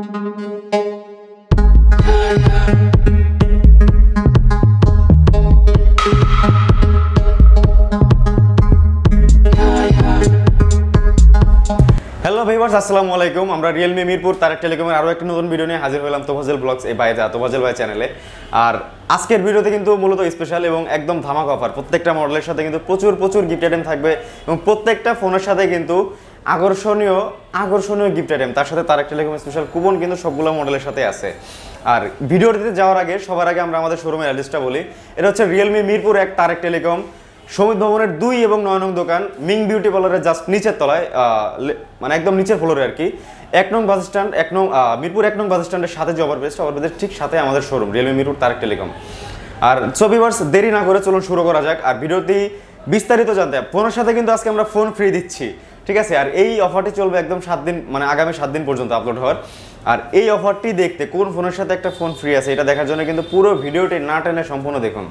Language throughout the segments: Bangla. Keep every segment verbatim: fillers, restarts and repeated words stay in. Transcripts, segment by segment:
হ্যালো ভিউয়ার্স, আসসালামু আলাইকুম। আমরা রিয়েলমি মিরপুর তারেক টেলিকমের আরও একটি নতুন ভিডিও নিয়ে হাজির হলাম তোফাজ্জল ব্লগস এই বাইরে তোফাজ্জল ভাই চ্যানেলে। আর আজকের ভিডিওতে কিন্তু মূলত স্পেশাল এবং একদম ধামাকা অফার। প্রত্যেকটা মডেলের সাথে কিন্তু প্রচুর প্রচুর গিফট আইটেম থাকবে এবং প্রত্যেকটা ফোনের সাথে কিন্তু আকর্ষণীয় আকর্ষণীয় গিফট আইটেম, তার সাথে তারেক টেলিকম স্পেশাল কুপন কিন্তু সবগুলো মডেলের সাথে আছে। আর ভিডিওটিতে যাওয়ার আগে সবার আগে আমরা আমাদের শোরুমের অ্যাড্রেসটা বলি। এটা হচ্ছে রিয়েলমি মিরপুর এক তারেক টেলিকম, শমিত ভবনের দুই এবং নয় নং দোকান, মিং বিউটি পার্লারের জাস্ট নিচের তলায়, মানে একদম নিচের ফ্লোরে আর কি। এক নং বাস স্ট্যান্ড, এক নং মিরপুর এক নং বাস স্ট্যান্ডের সাথে যে ওভারব্রিজ, ওভারব্রিজের ঠিক সাথে আমাদের showroom Realme Mirpur Tarique telecom. আর সো ভিউয়ার্স, দেরি না করে চলুন শুরু করা যাক। আর ভিডিওটি বিস্তারিত জানতে ফোনের সাথে কিন্তু আজকে আমরা ফোন ফ্রি দিচ্ছি, ঠিক আছে? আর এই অফারটি চলবে একদম সাত দিন, মানে আগামী সাত দিন পর্যন্ত আপলোড হওয়ার। আর এই অফারটি দেখতে কোন ফোনের সাথে একটা ফোন ফ্রি আছে এটা দেখার জন্য কিন্তু পুরো ভিডিওটি না টেনে সম্পূর্ণ দেখুন।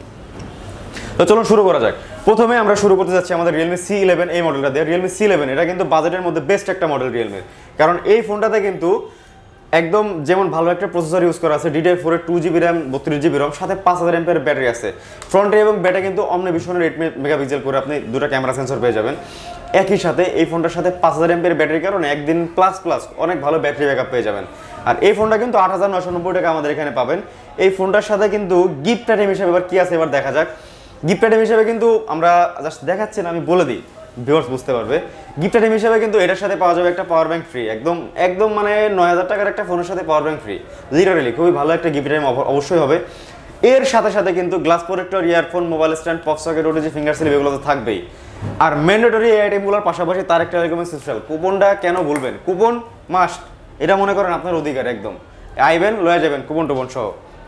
তো চলুন শুরু করা যাক। প্রথমে আমরা শুরু করতে যাচ্ছি আমাদের রিয়েলমি সি ইলেভেন এই মডেলটা দিয়ে। রিয়েলমি সি ইলেভেন এটা কিন্তু বাজেটের মধ্যে বেস্ট একটা মডেল রিয়েলমির, কারণ এই ফোনটাতে কিন্তু একদম যেমন ভালো একটা প্রসেসর ইউজ করা আছে, ডিডিআর ফোর এর টু জিবি র্যাম, বত্রিশ জিবি রম, সাথে পাঁচ হাজার এমপিআর ব্যাটারি আছে। ফ্রন্টে এবং ব্যাটে কিন্তু অমনিভিশনের এইট মেগাপিক্সেল করে আপনি দুটো ক্যামেরা সেন্সর পেয়ে যাবেন। একই সাথে এই ফোনটার সাথে পাঁচ হাজার এমপিআর ব্যাটারির কারণে একদিন প্লাস প্লাস অনেক ভালো ব্যাটারি ব্যাকআপ পেয়ে যাবেন। আর এই ফোনটা কিন্তু আট হাজার নয়শো নব্বই টাকা আমাদের এখানে পাবেন। এই ফোনটার সাথে কিন্তু গিফট আইটেম হিসেবে এবার কি আছে এবার দেখা যাক। গিফট আইটেম হিসেবে কিন্তু আমরা জাস্ট দেখাচ্ছি না, আমি বলে দিই, ভিউয়ার্স বুঝতে পারবে। গিফট আইটেম হিসেবে কিন্তু এটার সাথে পাওয়া যাবে একটা পাওয়ার ব্যাংক ফ্রি, একদম একদম মানে নয় হাজার টাকার একটা ফোনের সাথে পাওয়ার ব্যাংক ফ্রি। লিটারেলি খুবই ভালো একটা গিফট আইটেম অবশ্যই হবে। এর সাথে সাথে কিন্তু glass protector, earphone, mobile stand, pop socket, OTG, finger slip এগুলো তো থাকবেই। আর ম্যান্ডেটরি এই আইটেমগুলোর পাশাপাশি তারেক টেলিকমের স্পেশাল কুপনটা কেন বলবেন, কুপন মাস্ট, এটা মনে করেন আপনার অধিকার, একদম আইবেন লয়ে যাবেন কুপন টুপন সহ।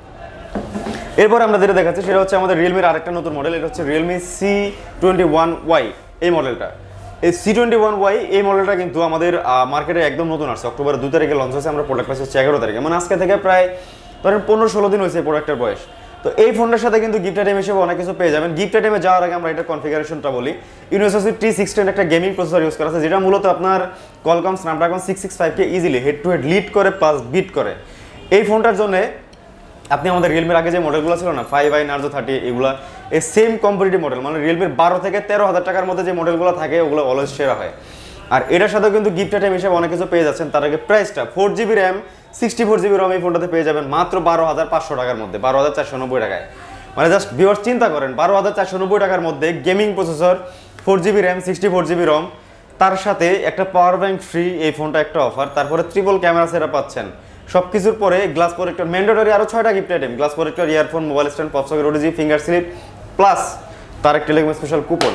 এরপর আমরা যেটা দেখাচ্ছি সেটা হচ্ছে আমাদের রিয়েলমির আরেকটা নতুন মডেল, এটা হচ্ছে Realme C twenty one Y এই মডেলটা। এই সি টোয়েন্টি ওয়ান ওয়াই এই মডেলটা কিন্তু আমাদের মার্কেটে একদম নতুন আসছে, অক্টোবরের দুই তারিখে লঞ্চ হয়েছে। আমরা প্রোডাক্ট পাচ্ছি হচ্ছে এগারো তারিখে, মানে আজকে থেকে প্রায় ধরেন পনেরো ষোলো দিন হয়েছে এই প্রোডাক্টের বয়স। তো এই ফোনটার সাথে কিন্তু গিফট আইটেম হিসেবে অনেক কিছু পেয়ে যাবেন। গিফট আইটেমে যাওয়ার আগে আমরা এটা কনফিগারেশনটা বলি। ইউনিভার্সিটি টি সিক্সটিন একটা গেমিং প্রসেসর ইউজ করা আছে, যেটা মূলত আপনার কলকম স্ন্যাপড্রাগন সিক্স সিক্স ফাইভকে easily head to head lead করে প্লাস বিট করে। এই ফোনটার জন্য আপনি আমাদের রিয়েলমির আগে যে মডেলগুলো ছিল না, ফাইভ আই, নার্জো থার্টি, এগুলো এই সেম কম্পিটিটিভ মডেল, মানে রিয়েলমির বারো থেকে তেরো হাজার টাকার মধ্যে যে মডেলগুলো থাকে ওগুলো অলওয়েজ সেরা হয়। আর এটার সাথেও কিন্তু গিফট আইটেম হিসেবে অনেক কিছু পেয়ে যাচ্ছেন। তার আগে প্রাইসটা four GB RAM, sixty four GB ROM এই ফোনটাতে পেয়ে যাবেন মাত্র বারো হাজার পাঁচশো টাকার মধ্যে, বারো হাজার চারশো নব্বই টাকায়। মানে জাস্ট ভিউয়ার্স চিন্তা করেন, বারো হাজার চারশো নব্বই টাকার মধ্যে gaming processor, four GB RAM, sixty four GB ROM, তার সাথে একটা পাওয়ার ব্যাংক ফ্রি, এই ফোনটা একটা অফার। তারপরে ট্রিপল ক্যামেরা সেটা পাচ্ছেন। সব কিছুর পরে গ্লাস প্রোটেক্টর, ম্যান্ডেটরি আরও ছয়টা gift item, glass protector, earphone, mobile stand, pop socket, OTG, finger slip plus Tareq telecom special coupon.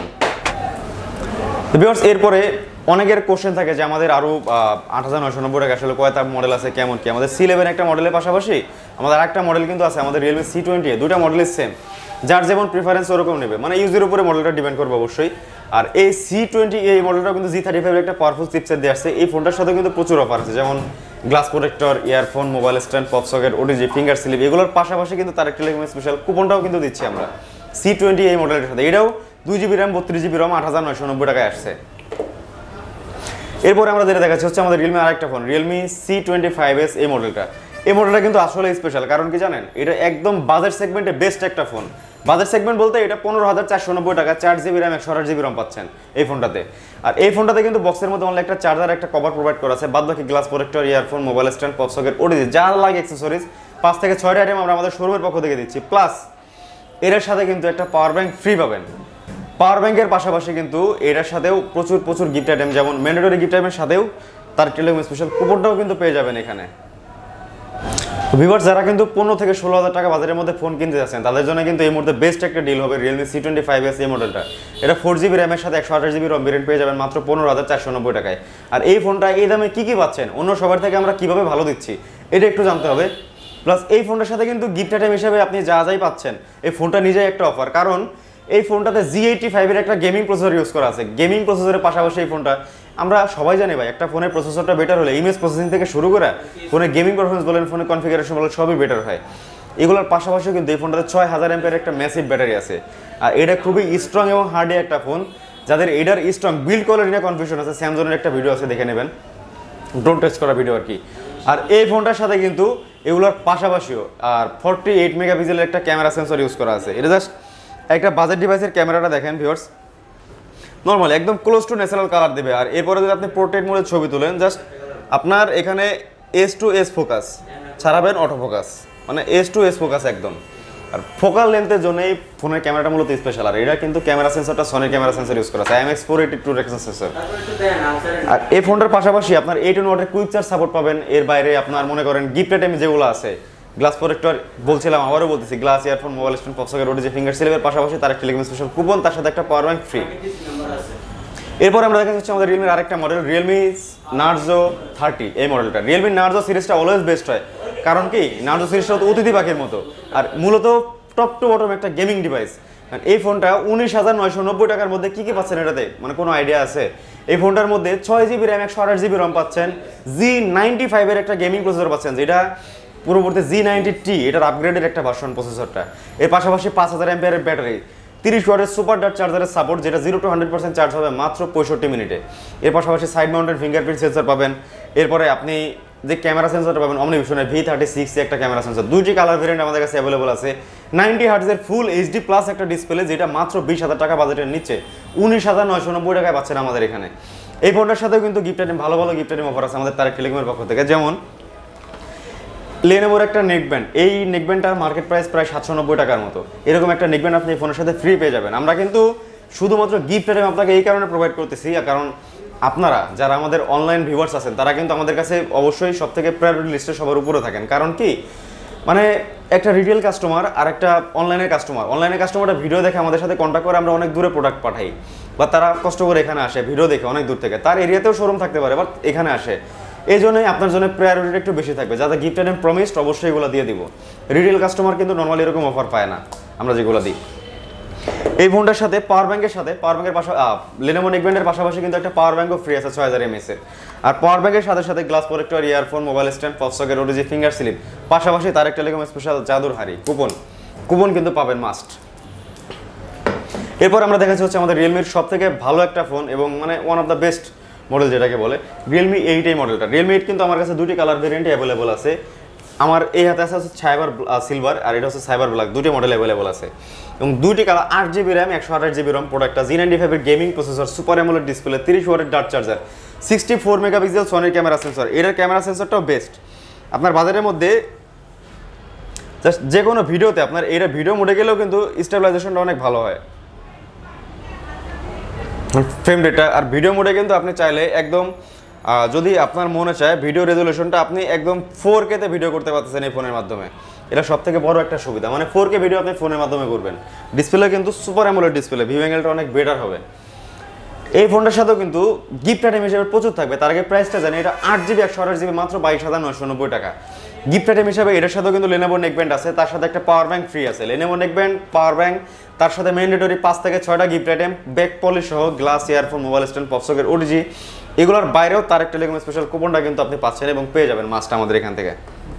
তো ভিউয়ার্স, এরপরে অনেকের কোশ্চেন থাকে যে আমাদের আরও আট হাজার নয়শো নব্বই টাকা আসলে কয়টা মডেল আছে, কেমন কি। আমাদের সি ইলেভেন একটা মডেলের পাশাপাশি আমাদের একটা মডেল কিন্তু আছে, আমাদের রিয়েলমি সি টোয়েন্টি, দুটা মডেলই সেম, যার যেমন প্রিফারেন্স ওরকম নেবে, মানে ইউজের উপরে মডেলটা ডিপেন্ড করবে অবশ্যই। আর এই সি টোয়েন্টি এই মডেলটা কিন্তু জি থার্টি ফাইভের একটা পাওয়ারফুল চিপসেট দিয়ে আসছে। এই ফোনটার সাথে কিন্তু প্রচুর অফার আছে, যেমন glass protector, earphone, mobile stand, pop socket, OTG, finger slip, এগুলোর পাশাপাশি কিন্তু তারেক টেলিকম স্পেশাল কুপনটাও কিন্তু দিচ্ছি আমরা সি টোয়েন্টি এই মডেলের সাথে। এটাও দুই জিবি র্যাম, বত্রিশ জিবি রম, আট হাজার নয়শো নব্বই টাকায় আসছে। এরপরে আমরা যেটা দেখাচ্ছি হচ্ছে আমাদের রিয়েলমি আরেকটা phone, Realme C twenty five S এই মডেলটা। এই মডেলটা কিন্তু আসলে স্পেশাল, কারণ কি জানেন, এটা একদম বাজেট সেগমেন্টে বেস্ট একটা ফোন। বাজেট সেগমেন্ট বলতে এটা পনেরো হাজার চারশো নব্বই টাকা, চার জিবি র্যাম, একশো আঠাশ জিবি রম পাচ্ছেন এই ফোনটাতে। আর এই ফোনটাতে কিন্তু বক্সের মধ্যে অনলি একটা চার্জার, একটা কভার প্রোভাইড করা আছে, বাদ বাকি glass protector, earphone, mobile stand, pop socket, OTG, যা লাগে অ্যাক্সেসরিজ পাঁচ থেকে ছয়টা আইটেম আমরা আমাদের শোরুমের পক্ষ থেকে দিচ্ছি। প্লাস এর সাথে কিন্তু একটা পাওয়ার ব্যাংক ফ্রি পাবেন। পাওয়ার ব্যাংকের পাশাপাশি কিন্তু এটার সাথেও প্রচুর প্রচুর গিফট আইটেম, যেমন ম্যান্ডেটরি গিফট আইটেমের সাথেও তার টেলিকম স্পেশাল কুপনটাও কিন্তু পেয়ে যাবেন এখানে। ভিউয়ার্স, যারা কিন্তু পনেরো থেকে ষোলো হাজার টাকা বাজারের মধ্যে ফোন কিনতে যাচ্ছেন তাদের জন্য কিন্তু এই মুহূর্তে বেস্ট একটা ডিল হবে Realme C twenty five S এই মডেলটা। এটা ফোর জিবি র্যামের সাথে একশো আঠাশ জিবি রম ভেরিয়েন্ট পেয়ে যাবেন মাত্র পনেরো হাজার চারশো নব্বই টাকায়। আর এই ফোনটা এই দামে কী কী পাচ্ছেন, অন্য সবার থেকে আমরা কীভাবে ভালো দিচ্ছি এটা একটু জানতে হবে। প্লাস এই ফোনটার সাথে কিন্তু গিফট আইটেম হিসেবে আপনি যা যাই পাচ্ছেন, এই ফোনটা নিজেই একটা অফার, কারণ এই ফোনটাতে জি এইটি ফাইভের একটা গেমিং প্রসেসর ইউজ করা আছে। গেমিং প্রসেসরের পাশাপাশি এই ফোনটা আমরা সবাই জানি ভাই, একটা ফোনের প্রসেসরটা বেটার হলে ইমেজ প্রসেসিং থেকে শুরু করে ফোনে গেমিং পারফরমেন্স বলেন, ফোনের কনফিগারেশন বলেন, সবই বেটার হয়। এগুলোর পাশাপাশিও কিন্তু এই ফোনটাতে ছয় হাজার এমপিয়ার একটা ম্যাসিভ ব্যাটারি আছে। আর এটা খুবই স্ট্রং এবং হার্ডি একটা ফোন, যাদের এটার স্ট্রং বিল্ড কোয়ালিটি নিয়ে কনফিউশন আছে, স্যামসংয়ের একটা ভিডিও আছে দেখে নেবেন, ড্রোন টেস্ট করা ভিডিও আর কি। আর এই ফোনটার সাথে কিন্তু এগুলোর পাশাপাশিও আর ফর্টি এইট মেগাপিক্সেলের একটা ক্যামেরা সেন্সর ইউজ করা আছে। এটা জাস্ট একটা বাজেট ডিভাইসের ক্যামেরাটা দেখেন ভিউয়ার্স, নর্মাল একদম ক্লোজ টু ন্যাচারাল কালার দেবে। আর এরপরে যদি আপনি পোর্ট্রেট মোডে ছবি তোলেন, জাস্ট আপনার এখানে এস টু এস ফোকাস ছাড়াবেন অটো ফোকাস, মানে এস টু এস ফোকাস একদম। আর ফোকাল লেন্থের জন্য এই ফোনের ক্যামেরাটা মূলত স্পেশাল। আর এটা কিন্তু ক্যামেরা সেন্সরটা সনির ক্যামেরা সেন্সর ইউজ করা আছে, I M X four eighty two রেকশন সেন্সর। আর এই ফোনটার পাশাপাশি আপনার এইটিন ওয়াটের কুইক চার্জ সাপোর্ট পাবেন। এর বাইরে আপনার মনে করেন গিফট আইটেম যেগুলো আছে, গ্লাস প্রোটেক্টর বলছিলাম, আবারও বলতেছি, glass, earphone, mobile stand, pop socket, OTG, finger স্লিপের পাশাপাশি তার একটা টেলিকম স্পেশাল কুপন, তার সাথে একটা পাওয়ার ব্যাংক ফ্রি। এরপর আমরা দেখা যাচ্ছে আমাদের রিয়েলমির আরেকটা মডেল, রিয়েলমি নার্জো থার্টি। এই মডেলটা রিয়েলমি নার্জো সিরিজটা অলওয়েজ বেস্ট হয়, কারণ কি নার্জো সিরিজটা তো অতিথি পাখির মতো, আর মূলত টপ টু বটম একটা গেমিং ডিভাইস। এই ফোনটা উনিশ হাজার নয়শো নব্বই টাকার মধ্যে কি কি পাচ্ছেন এটাতে, মানে কোনো আইডিয়া আছে? এই ফোনটার মধ্যে ছয় জিবি র্যাম, একশো আঠাশ জিবি রম পাচ্ছেন, জি নাইনটি ফাইভের একটা গেমিং প্রসেসর পাচ্ছেন, যেটা পূর্ববর্তী জি নাইনটি টি, এটার আপগ্রেডের একটা ভার্সন প্রসেসরটা। এর পাশাপাশি পাঁচ হাজার অ্যাম্পিয়ারের ব্যাটারি, তিরিশ ওয়াটের সুপার ডাট চার্জারের সাপোর্ট, যেটা zero two hundred percent charge হবে মাত্র পঁয়ষট্টি মিনিটে। এর পাশাপাশি সাইড মাউন্টেড ফিঙ্গারপ্রিন্ট সেন্সর পাবেন। এরপরে আপনি যে ক্যামেরা সেন্সরটা পাবেন অমনিভিশনের ভি থার্টি সিক্স একটা ক্যামেরা সেন্সর, দুইটি কালার ভেরিয়েন্ট আমাদের কাছে অ্যাভেলেবল আছে। নাইনটি হার্টজের ফুল এইচডি প্লাস একটা ডিসপ্লে, যেটা মাত্র বিশ হাজার টাকা বাজেটের নিচে উনিশ হাজার নয়শো নব্বই টাকায় পাচ্ছেন আমাদের এখানে। এই ফোনটার সাথেও কিন্তু গিফট আইটেম, ভালো ভালো গিফট আইটেম অফার আছে আমাদের তারেক টেলিকমের পক্ষ থেকে। যেমন লেনোভোর একটা নেকব্যান্ড, এই নেকব্যান্ডটার মার্কেট প্রাইস প্রায় সাতশো নব্বই টাকার মতো। এরকম একটা নেকব্যান্ড আপনি এই ফোনের সাথে ফ্রি পেয়ে যাবেন। আমরা কিন্তু শুধুমাত্র গিফট আইটেম আপনাকে এই কারণে প্রোভাইড করতেছি, কারণ আপনারা যারা আমাদের অনলাইন ভিউয়ার্স আছেন তারা কিন্তু আমাদের কাছে অবশ্যই সব থেকে প্রায়োরিটি লিস্টে সবার উপরে থাকেন। কারণ কি, মানে একটা রিটেল কাস্টমার আর একটা অনলাইনের কাস্টমার, অনলাইনের কাস্টমারটা ভিডিও দেখে আমাদের সাথে কন্ট্যাক্ট করে, আমরা অনেক দূরে প্রোডাক্ট পাঠাই, বা তারা কষ্ট করে এখানে আসে ভিডিও দেখে অনেক দূর থেকে, তার এরিয়াতেও শোরুম থাকতে পারে, বাট এখানে আসে। এই জন্যই আপনার জন্য প্রায়োরিটি একটু বেশি থাকবে, যাতে গিফট আইটেম প্রমিসড অবশ্যই এগুলো দিয়ে দিব। রিটেল কাস্টমার কিন্তু নর্মালি এরকম অফার পায় না আমরা যেগুলো দিই। এই ফোনটার সাথে পাওয়ার ব্যাংকের সাথে পাওয়ার ব্যাংকের পাশাপাশি লেনোভো নেকব্যান্ডের পাশাপাশি কিন্তু একটা পাওয়ার ব্যাংকও ফ্রি আছে ছয় হাজার এমএএস এর। আর পাওয়ার ব্যাংকের সাথে সাথে glass protector, earphone, mobile stand, pop socket, OTG, finger slip, পাশাপাশি তারেক টেলিকম স্পেশাল জাদুর হাড়ি কুপন কুপন কিন্তু পাবেন মাস্ট। এরপর আমরা দেখাচ্ছি হচ্ছে আমাদের রিয়েলমির সব থেকে ভালো একটা ফোন এবং মানে one of the best model যেটাকে বলে রিয়েলমি এইট। এই মডেলটা রিয়েলমি এইট কিন্তু আমার কাছে দুটি কালার ভেরিয়েন্টে অ্যাভেলেবল আছে। আমার এই হাতে আছে হচ্ছে সাইবার সিলভার, আর এটা হচ্ছে সাইবার ব্ল্যাক, দুটি মডেল অ্যাভেলেবল আছে এবং দুটি কালার, আট জিবি র্যাম, একশো আঠাশ জিবি রম, প্রোডাক্টটা জি নাইনটি ফাইভের gaming processor, super AMOLED display, তিরিশ ওয়াটের ডাট চার্জার, সিক্সটি ফোর মেগাপিক্সেল সনির ক্যামেরা সেন্সর। এটার ক্যামেরা সেন্সরটাও বেস্ট আপনার বাজারের মধ্যে। জাস্ট যে কোনো ভিডিওতে আপনার এটা ভিডিও মোডে গেলেও কিন্তু স্টেবিলাইজেশনটা অনেক ভালো হয়, ফ্রেম রেটটা। আর ভিডিও মোডে কিন্তু আপনি চাইলে একদম যদি আপনার মনে চায় ভিডিও রেজলিউশনটা আপনি একদম ফোর কেতে ভিডিও করতে পারতেছেন এই ফোনের মাধ্যমে। এটা সব থেকে বড় একটা সুবিধা, মানে ফোর কে ভিডিও আপনি ফোনের মাধ্যমে করবেন। ডিসপ্লে কিন্তু সুপার অ্যামোলেড ডিসপ্লে, ভিউ অ্যাঙ্গেলটা অনেক বেটার হবে। এই ফোনটার সাথেও কিন্তু গিফট আইটেম হিসেবে প্রচুর থাকবে। তার আগে প্রাইসটা জানি, এটা আট জিবি একশো আঠাশ জিবি মাত্র বাইশ হাজার নয়শো নব্বই টাকা। গিফট আইটেম হিসেবে এটার সাথেও কিন্তু লেনোভো নেকব্যান্ড আছে, তার সাথে একটা পাওয়ার ব্যাংক ফ্রি আছে। লেনোভো নেকব্যান্ড, পাওয়ার ব্যাংক, তার সাথে ম্যান্ডেটরি পাঁচ থেকে ছয়টা গিফট আইটেম, ব্যাক পলিশ সহ, glass, earphone, mobile stand, pop socket, OTG. এগুলোর বাইরেও তারেক টেলিকম স্পেশাল কুপনটা কিন্তু আপনি পাচ্ছেন এবং পেয়ে যাবেন মাস্ট আমাদের এখান থেকে।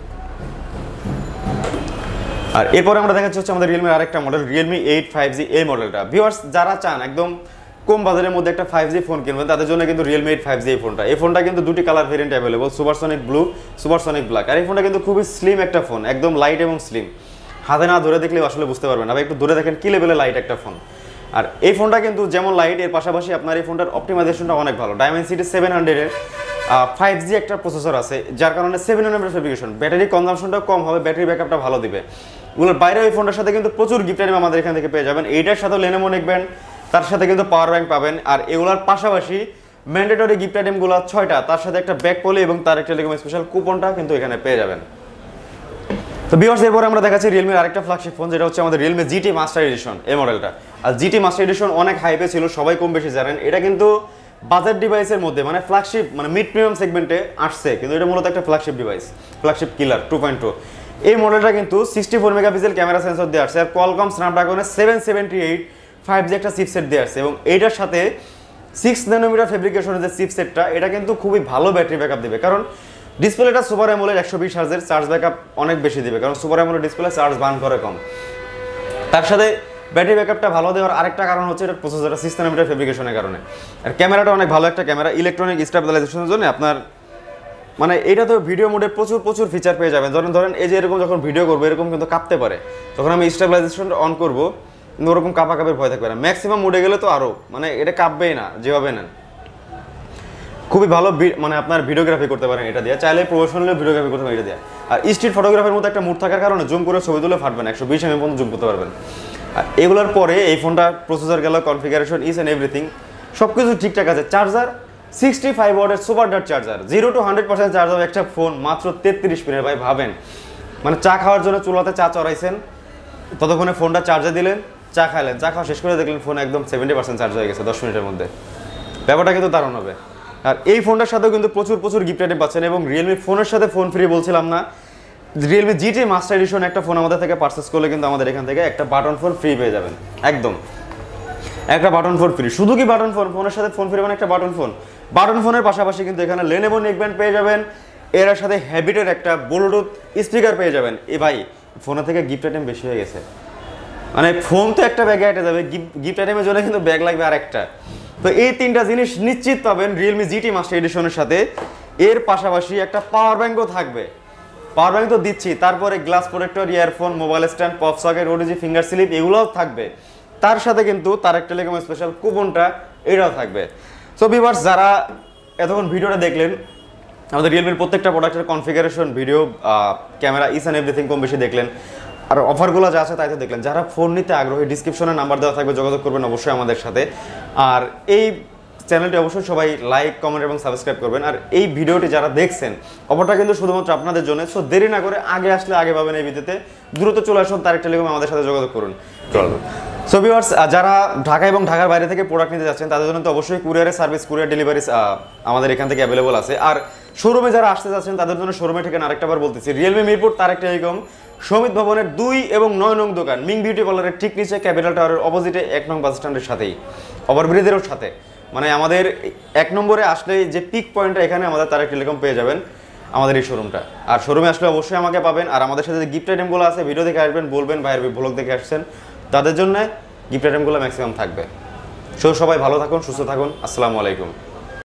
আর এরপরে আমরা দেখাচ্ছি হচ্ছে আমাদের রিয়েলমির আরেকটা model, Realme eight five G. এই মডেলটা ভিউয়ার্স যারা চান একদম কম বাজারের মধ্যে একটা ফাইভ জি ফোন কিনবেন, তাদের জন্য কিন্তু রিয়েলমি এইট ফাইভ জি এই ফোনটা। এই ফোনটা কিন্তু দুটি colour variant available, supersonic blue, supersonic black. আর এই ফোনটা কিন্তু খুবই স্লিম একটা ফোন, একদম লাইট এবং স্লিম, হাতে না ধরে দেখলে আসলে বুঝতে পারবেন না, একটু ধরে দেখেন কি লেভেলে লাইট একটা ফোন। আর এই ফোনটা কিন্তু যেমন লাইট, এর পাশাপাশি আপনার এই ফোনটার অপটিমাইজেশনটা অনেক ভালো। ডায়মেনসিটি সেভেন হান্ড্রেডের ফাইভ জি একটা প্রসেসর আছে, যার কারণে সেভেন হান্ড্রেড ফেব্রিকেশন, ব্যাটারি কনজামশনটাও কম হবে, ব্যাটারি ব্যাকআপটা ভালো দিবে। ওগুলোর বাইরেও এই ফোনটার সাথে কিন্তু প্রচুর গিফট আইটেম আমাদের এখান থেকে পেয়ে যাবেন। এইটার সাথেও লেনোভো নেকব্যান্ড, তার সাথে কিন্তু পাওয়ার ব্যাংক পাবেন। আর এগুলোর পাশাপাশি ম্যান্ডেটরি গিফট আইটেমগুলো ছয়টা, তার সাথে একটা ব্যাক পলি এবং তার একটা টেলিকম স্পেশাল কুপনটা কিন্তু এখানে পেয়ে যাবেন। তো ভিউয়ার্স এরপর আমরা দেখাচ্ছি রিয়েলমির আরেকটা ফ্ল্যাগশিপ ফোন, যেটা হচ্ছে আমাদের রিয়েলমি জিটি মাস্টার এডিশন। এই মডেলটা আর জিটি মাস্টার এডিশন অনেক হাইপে ছিল, সবাই কম বেশি জানেন। এটা কিন্তু বাজেট ডিভাইসের মধ্যে মানে ফ্ল্যাগশিপ, মানে মিড প্রিমিয়াম সেগমেন্টে আসছে, কিন্তু এটা মূলত একটা flagship device, flagship killer two point two. এই মডেলটা কিন্তু sixty four megapixel camera sensor দিয়ে আসছে, আর কোয়ালকম স্ন্যাপড্রাগনের seven seventy eight five G একটা চিপসেট দিয়ে আসছে, এবং এইটার সাথে সিক্স ন্যানোমিটার ফেব্রিকেশনের যে চিপসেটটা, এটা কিন্তু খুবই ভালো ব্যাটারি ব্যাকআপ দেবে। কারণ ডিসপ্লেটা সুপার অ্যামোলেড, একশো বিশ হার্জের, চার্জ ব্যাকআপ অনেক বেশি দিবে, কারণ super AMOLED display charge burn করে কম। তার সাথে ব্যাটারি ব্যাকআপটা ভালো দেওয়ার আরেকটা কারণ হচ্ছে এটা প্রসেসরটা সিক্স ন্যানোমিটার ফেব্রিকেশনের কারণে। আর ক্যামেরাটা অনেক ভালো একটা ক্যামেরা, ইলেকট্রনিক স্টেবিলাইজেশনের জন্য আপনার মানে এটা তো ভিডিও মোডে প্রচুর প্রচুর ফিচার পেয়ে যাবেন। ধরেন ধরেন এই যে এরকম যখন ভিডিও করবো এরকম কিন্তু কাঁপতে পারে, তখন আমি স্টেবিলাইজেশন অন করবো কিন্তু ওরকম কাঁপা কাঁপের ভয় থাকবে না। ম্যাক্সিমাম মোডে গেলে তো আরও মানে এটা কাঁপবেই না যেভাবে নেন। খুবই ভালো মানে আপনার ভিডিওগ্রাফি করতে পারেন এটা দিয়ে, চাইলে প্রফেশনাল ভিডিওগ্রাফি করতে পারেন এটা দিয়ে। আর স্ট্রিট ফটোগ্রাফির মতো একটা মুড থাকার কারণে জুম করে ছবি তুলে ফাটবে না, একশো বিশ এমএম পর্যন্ত জুম করতে পারবেন। আর এগুলোর পরে এই ফোনটা প্রসেসর গেল, কনফিগারেশন, ইস অ্যান্ড এভরিথিং সব কিছু ঠিকঠাক আছে। চার্জার সিক্সটি ফাইভ ওয়াটের super dot charger, zero two hundred percent charge হবে একটা ফোন মাত্র তেত্রিশ মিনিট। ভাই ভাবেন, মানে চা খাওয়ার জন্য চুলাতে চা চড়াইছেন, ততক্ষণে ফোনটা চার্জে দিলেন, চা খাইলেন, চা খাওয়া শেষ করে দেখলেন ফোন একদম সেভেন্টি পার্সেন্ট চার্জ হয়ে গেছে দশ মিনিটের মধ্যে। ব্যাপারটা কিন্তু দারুণ হবে। আর এই ফোনটার সাথেও কিন্তু প্রচুর প্রচুর গিফট আইটেম পাচ্ছেন, এবং রিয়েলমি ফোনের সাথে ফোন ফ্রি বলছিলাম না, রিয়েলমি জিটি মাস্টার এডিশন একটা ফোন আমাদের থেকে পারচেস করলে কিন্তু আমাদের এখান থেকে একটা বাটন ফোন ফ্রি পেয়ে যাবেন। একদম একটা বাটন ফোন ফ্রি। শুধু কি বাটন ফোন, ফোনের সাথে ফোন ফ্রি মানে একটা বাটন ফোন। বাটন ফোনের পাশাপাশি কিন্তু এখানে লেনোভো নেকব্যান্ড পেয়ে যাবেন, এর সাথে হ্যাবিটের একটা ব্লুটুথ স্পিকার পেয়ে যাবেন। এ ভাই ফোনের থেকে গিফট আইটেম বেশি হয়ে গেছে, মানে ফোন তো একটা ব্যাগে আইটে যাবে, গিফট আইটেমের জন্য কিন্তু ব্যাগ লাগবে আর একটা। তো এই তিনটা জিনিস নিশ্চিত পাবেন রিয়েলমি জিটি মাস্টার এডিশনের সাথে। এর পাশাপাশি একটা পাওয়ার ব্যাঙ্কও থাকবে, পাওয়ার ব্যাঙ্ক তো দিচ্ছি, তারপরে glass protector, earphone, mobile stand, pop socket, OTG, finger slip এগুলোও থাকবে। তার সাথে কিন্তু তারেক টেলিকম স্পেশাল কুপনটা এটাও থাকবে। সো ভিউয়ার্স, যারা এতক্ষণ ভিডিওটা দেখলেন, আমাদের রিয়েলমির প্রত্যেকটা প্রোডাক্টের configuration, video, camera, is and everything কম বেশি দেখলেন, আর অফারগুলো যা আছে তাই তো দেখলেন। যারা ফোন নিতে আগ্রহী, ডিসক্রিপশনে নাম্বার দেওয়া থাকবে, যোগাযোগ করবেন অবশ্যই আমাদের সাথে। আর এই চ্যানেলটি অবশ্যই সবাই লাইক, কমেন্ট এবং সাবস্ক্রাইব করবেন। আর এই ভিডিওটি যারা দেখছেন অফারটা কিন্তু শুধুমাত্র আপনাদের জন্য। সো দেরি না করে আগে আসলে আগে পাবেন এই ভিডিওতে, দ্রুত চলে আসুন তারেক টেলিকম, আমাদের সাথে যোগাযোগ করুন। সো ভিউয়ার্স, যারা ঢাকা এবং ঢাকার বাইরে থেকে প্রোডাক্ট নিতে যাচ্ছেন তাদের জন্য তো অবশ্যই কুরিয়ারের সার্ভিস, কুরিয়ার ডেলিভারি আমাদের এখান থেকে অ্যাভেলেবল আছে। আর শোরুমে যারা আসতে যাচ্ছেন তাদের জন্য শোরুমে ঠিকানা আরেকটা বার বলতেছি, রিয়েলমি মিরপুর তারেক টেলিকম শমিত ভবনের দুই এবং নয় নং দোকান, মিং বিউটি পার্লারের ঠিক নিচে, ক্যাপিটাল টাওয়ারের অপোজিটে, এক নং বাস স্ট্যান্ডের সাথেই, ওভারব্রিজেরও সাথে। মানে আমাদের এক নম্বরে আসলে যে পিক পয়েন্টটা, এখানে আমাদের তারেক টেলিকম পেয়ে যাবেন আমাদের এই শোরুমটা। আর শোরুমে আসলে অবশ্যই আমাকে পাবেন। আর আমাদের সাথে যে গিফট আইটেমগুলো আছে, ভিডিও দেখে আসবেন, বলবেন ভাইয়ের ব্লগ দেখে আসছেন, তাদের জন্য গিফট আইটেমগুলো ম্যাক্সিমাম থাকবে। সো সবাই ভালো থাকুন, সুস্থ থাকুন, আসসালামু আলাইকুম।